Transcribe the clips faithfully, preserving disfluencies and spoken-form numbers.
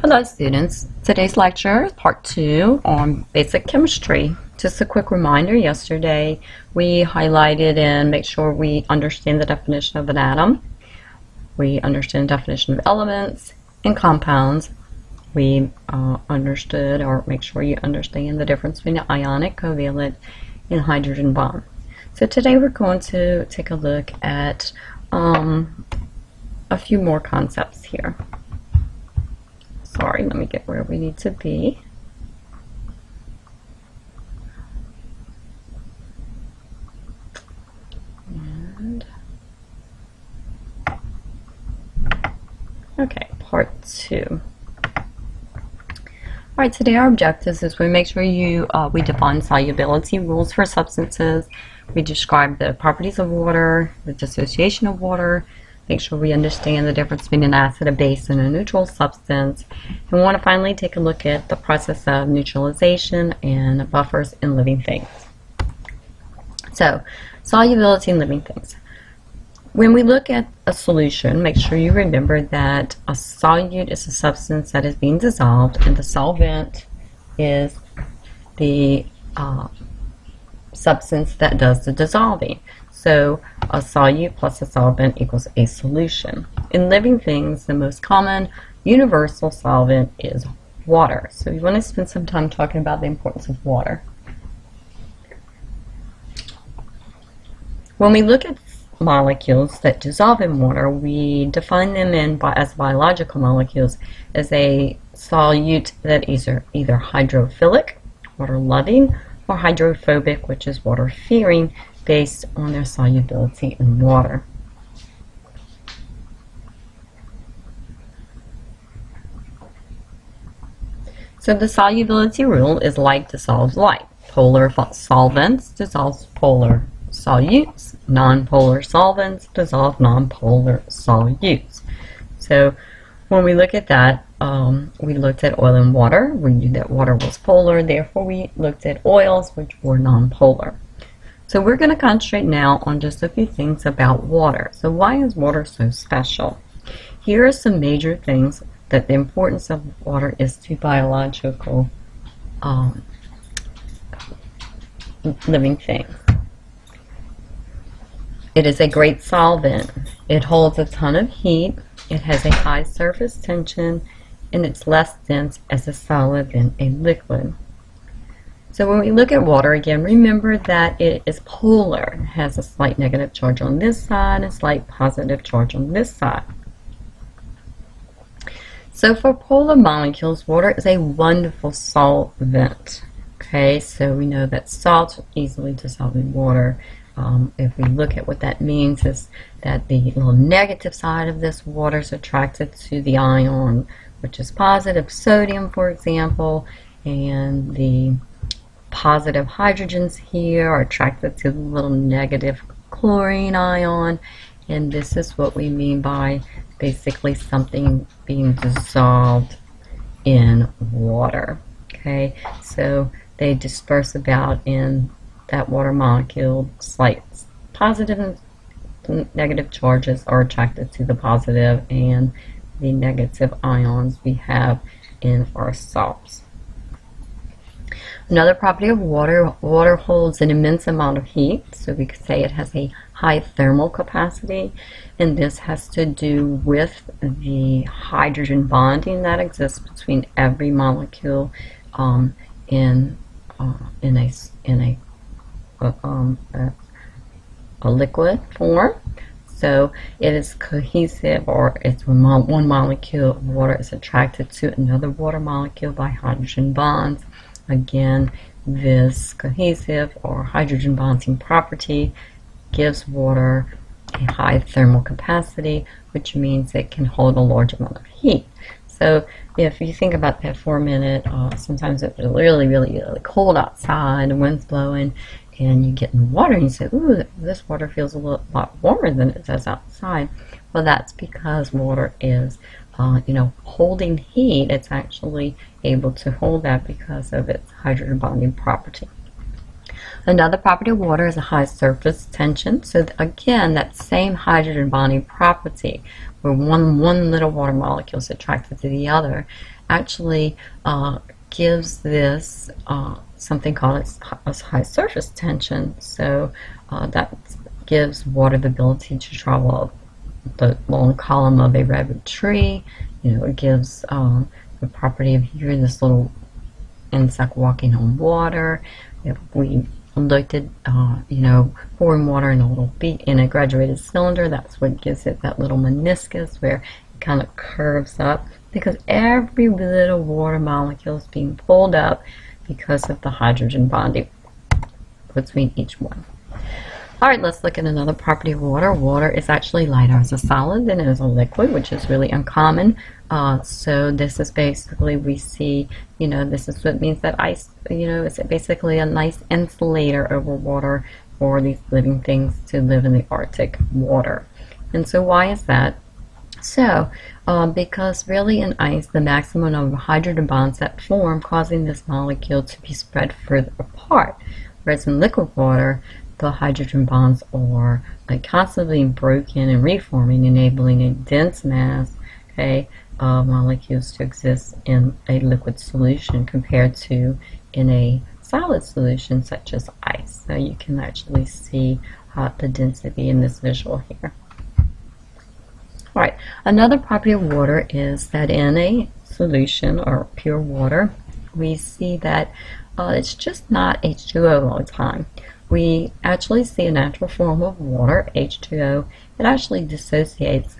Hello students, today's lecture is part two on basic chemistry. Just a quick reminder, yesterday we highlighted and make sure we understand the definition of an atom. We understand the definition of elements and compounds. We uh, understood, or make sure you understand, the difference between the ionic, covalent, and hydrogen bond. So today we're going to take a look at um, a few more concepts here. Sorry, let me get where we need to be. And okay, part two. All right, today our objectives is we make sure you uh, we define solubility rules for substances. We describe the properties of water, the dissociation of water. Make sure we understand the difference between an acid, a base, and a neutral substance. And we want to finally take a look at the process of neutralization and buffers in living things. So, solubility in living things. When we look at a solution, make sure you remember that a solute is a substance that is being dissolved, and the solvent is the uh, substance that does the dissolving. So a solute plus a solvent equals a solution. In living things, the most common universal solvent is water. So you want to spend some time talking about the importance of water. When we look at molecules that dissolve in water, we define them in as biological molecules as a solute that is either, either hydrophilic, water-loving, or hydrophobic, which is water-fearing, based on their solubility in water. So the solubility rule is like dissolves like. Polar solvents dissolve polar solutes. Non-polar solvents dissolve non-polar solutes. So when we look at that, um, we looked at oil and water. We knew that water was polar, therefore we looked at oils, which were non-polar. So we're going to concentrate now on just a few things about water. So why is water so special? Here are some major things that the importance of water is to biological um, living things. It is a great solvent. It holds a ton of heat. It has a high surface tension, and it's less dense as a solid than a liquid. So when we look at water, again, remember that it is polar. It has a slight negative charge on this side and a slight positive charge on this side. So for polar molecules, water is a wonderful solvent. Okay, so we know that salts easily dissolve in water. Um, if we look at what that means, is that the little negative side of this water is attracted to the ion, which is positive sodium, for example, and the positive hydrogens here are attracted to the little negative chlorine ion, and this is what we mean by basically something being dissolved in water. Okay, so they disperse about in that water molecule. Slight positive and negative charges are attracted to the positive, and the negative ions we have in our salts. Another property of water, water holds an immense amount of heat, so we could say it has a high thermal capacity, and this has to do with the hydrogen bonding that exists between every molecule um, in uh, in a in a, uh, um, a a liquid form. So it is cohesive, or it's when mo one molecule of water is attracted to another water molecule by hydrogen bonds. Again, this cohesive or hydrogen bonding property gives water a high thermal capacity, which means it can hold a large amount of heat. So if you think about that for a minute, uh, sometimes it's really, really, really cold outside, the wind's blowing, and you get in the water and you say, ooh, this water feels a little, lot warmer than it does outside. Well, that's because water is Uh, you know, holding heat. It's actually able to hold that because of its hydrogen bonding property. Another property of water is a high surface tension. So again, that same hydrogen bonding property, where one one little water molecule is attracted to the other, actually uh, gives this uh, something called a high surface tension. So uh, that gives water the ability to travel the long column of a redwood tree. You know, it gives um, the property of here this little insect walking on water. If we looked at, uh, you know, pouring water in a little beak in a graduated cylinder, that's what gives it that little meniscus where it kind of curves up, because every little water molecule is being pulled up because of the hydrogen bonding between each one. Alright, let's look at another property of water. Water is actually lighter as a solid than it is a liquid, which is really uncommon. Uh, so this is basically, we see, you know, this is what means that ice, you know, it's basically a nice insulator over water for these living things to live in the Arctic water. And so why is that? So, um, because really in ice, the maximum number of hydrogen bonds that form, causing this molecule to be spread further apart. Whereas in liquid water, the hydrogen bonds are like constantly broken and reforming, enabling a dense mass, okay, of molecules to exist in a liquid solution compared to in a solid solution such as ice. So you can actually see uh, the density in this visual here. Alright, another property of water is that in a solution or pure water, we see that uh, it's just not H two O all the time. We actually see a natural form of water, H two O. It actually dissociates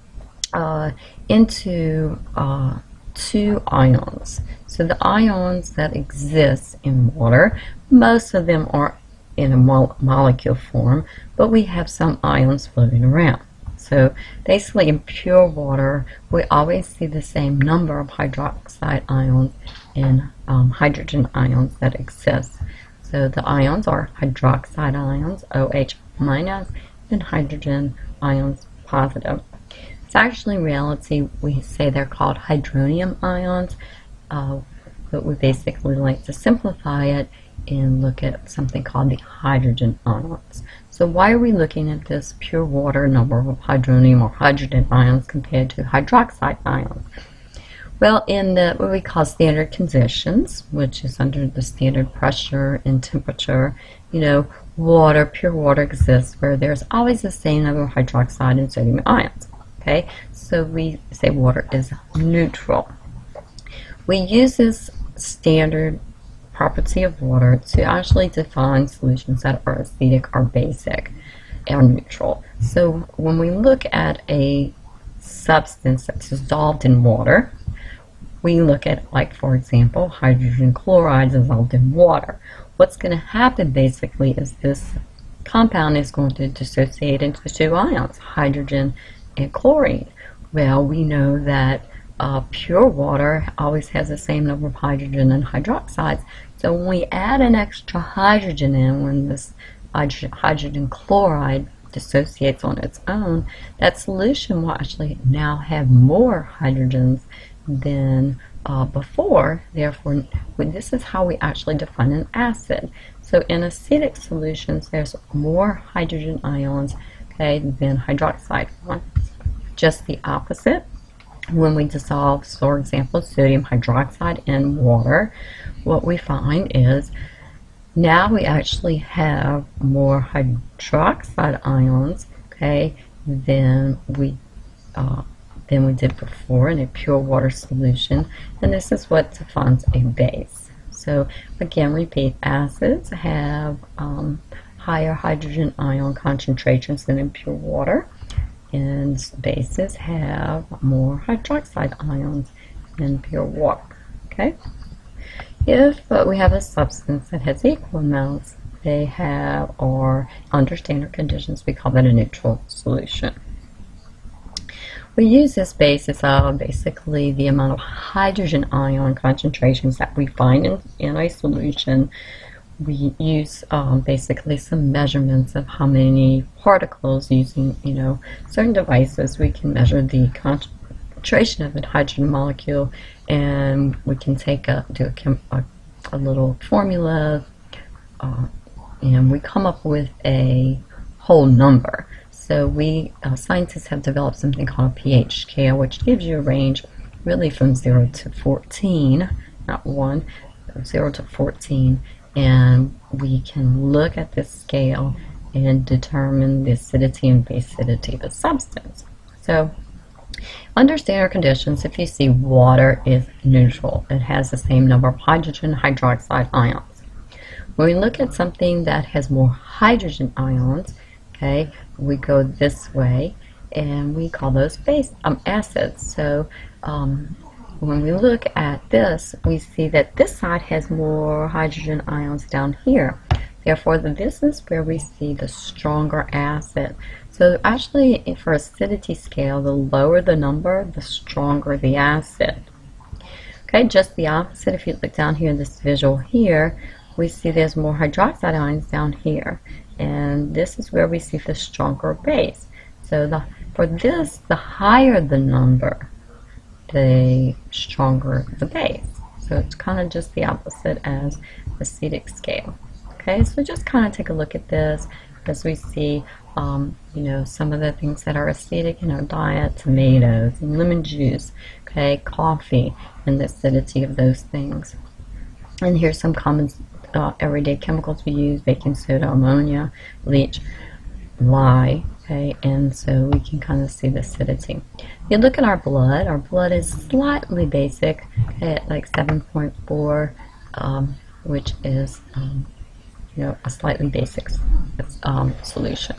uh, into uh, two ions. So the ions that exist in water, most of them are in a mo molecule form, but we have some ions floating around. So basically in pure water, we always see the same number of hydroxide ions and um, hydrogen ions that exist. So the ions are hydroxide ions, OH minus, and hydrogen ions positive. It's actually in reality, we say they're called hydronium ions, uh, but we basically like to simplify it and look at something called the hydrogen ions. So why are we looking at this pure water number of hydronium or hydrogen ions compared to hydroxide ions? Well, in the, what we call standard conditions, which is under the standard pressure and temperature, you know, water, pure water exists where there's always the same number of hydroxide and sodium ions. Okay, so we say water is neutral. We use this standard property of water to actually define solutions that are acidic or basic or neutral. So when we look at a substance that's dissolved in water, we look at, like, for example, hydrogen chloride dissolved in water. What's going to happen basically is this compound is going to dissociate into two ions, hydrogen and chlorine. Well, we know that uh, pure water always has the same number of hydrogen and hydroxides. So when we add an extra hydrogen in, when this hydrogen chloride dissociates on its own, that solution will actually now have more hydrogens than uh, before. Therefore, this is how we actually define an acid. So in acidic solutions, there's more hydrogen ions, okay, than hydroxide ones. Just the opposite. When we dissolve, for example, sodium hydroxide in water, what we find is now we actually have more hydroxide ions, okay, than we uh, than we did before in a pure water solution, and this is what defines a base. So again, repeat, acids have um, higher hydrogen ion concentrations than in pure water, and bases have more hydroxide ions than pure water. Okay. If uh, we have a substance that has equal amounts, they have, or under standard conditions, we call that a neutral solution. We use this basis of basically the amount of hydrogen ion concentrations that we find in, in a solution. We use um, basically some measurements of how many particles using, you know, certain devices. We can measure the concentration of a hydrogen molecule, and we can take a do a, a, a little formula, uh, and we come up with a whole number. So we uh, scientists have developed something called a pH scale, which gives you a range really from zero to fourteen, not one, zero to fourteen, and we can look at this scale and determine the acidity and basicity of the substance. So under standard conditions, if you see water is neutral, it has the same number of hydrogen hydroxide ions. When we look at something that has more hydrogen ions, okay, we go this way, and we call those base um, acids. So um, when we look at this, we see that this side has more hydrogen ions down here. Therefore, this is where we see the stronger acid. So actually, for acidity scale, the lower the number, the stronger the acid. Okay, just the opposite. If you look down here in this visual here, we see there's more hydroxide ions down here. And this is where we see the stronger base. So the, for this, the higher the number, the stronger the base. So it's kind of just the opposite as acidic scale. Okay, so just kind of take a look at this as we see, um, you know, some of the things that are acidic in our diet, tomatoes and lemon juice, okay, coffee, and the acidity of those things. And here's some common uh, everyday chemicals we use: baking soda, ammonia, bleach, lye, okay, and so we can kind of see the acidity. If you look at our blood, our blood is slightly basic, okay, at like seven point four, um, which is um, you know, a slightly basic um, solution.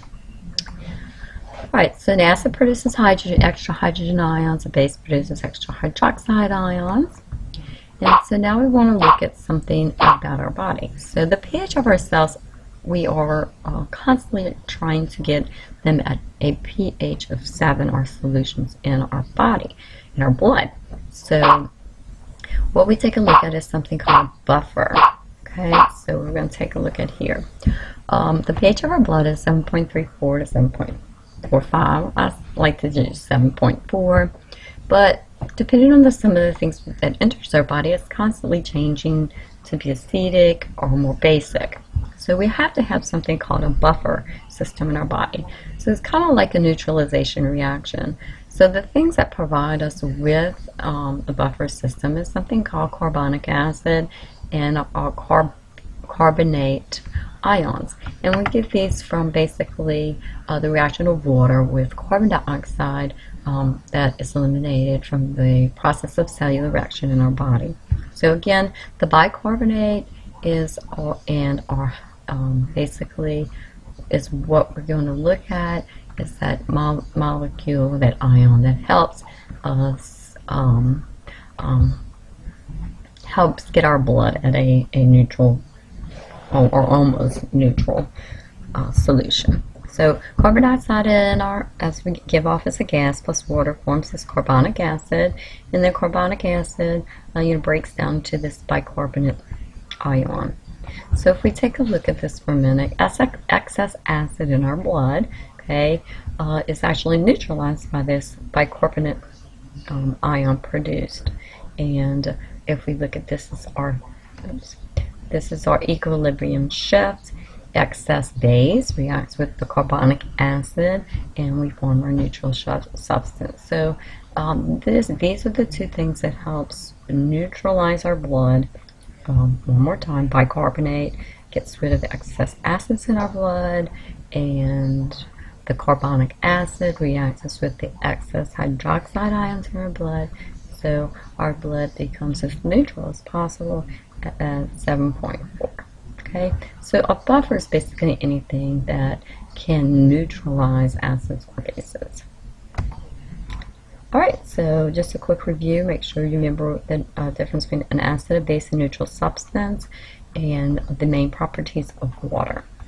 Right, so an acid produces hydrogen, extra hydrogen ions, a base produces extra hydroxide ions. And so now we want to look at something about our body. So the pH of our cells, we are uh, constantly trying to get them at a pH of seven, our solutions in our body, in our blood. So what we take a look at is something called buffer. Okay, so we're going to take a look at here. Um, the pH of our blood is seven point three four to seven point four five. I like to do seven point four, but depending on the, some of the things that enters our body, it's constantly changing to be acidic or more basic. So we have to have something called a buffer system in our body. So it's kind of like a neutralization reaction. So the things that provide us with um, a buffer system is something called carbonic acid and our carb carbonate ions. And we get these from basically uh, the reaction of water with carbon dioxide um, that is eliminated from the process of cellular reaction in our body. So again, the bicarbonate is our, and our um, basically is what we're going to look at, is that mo molecule, that ion that helps us um, um, helps get our blood at a, a neutral or, or almost neutral uh, solution. So carbon dioxide in our, as we give off as a gas plus water, forms this carbonic acid, and then carbonic acid uh, you know, breaks down to this bicarbonate ion. So if we take a look at this for a minute, excess acid in our blood, okay, uh, is actually neutralized by this bicarbonate um, ion produced. And if we look at this as our, oops, this is our equilibrium shift. Excess base reacts with the carbonic acid, and we form our neutral substance. So um, this, these are the two things that helps neutralize our blood. Um, one more time, bicarbonate gets rid of the excess acids in our blood, and the carbonic acid reacts with the excess hydroxide ions in our blood. So our blood becomes as neutral as possible at, at seven point four. Okay, so a buffer is basically anything that can neutralize acids or bases. Alright, so just a quick review. Make sure you remember the uh, difference between an acid, a base, and neutral substance, and the main properties of water.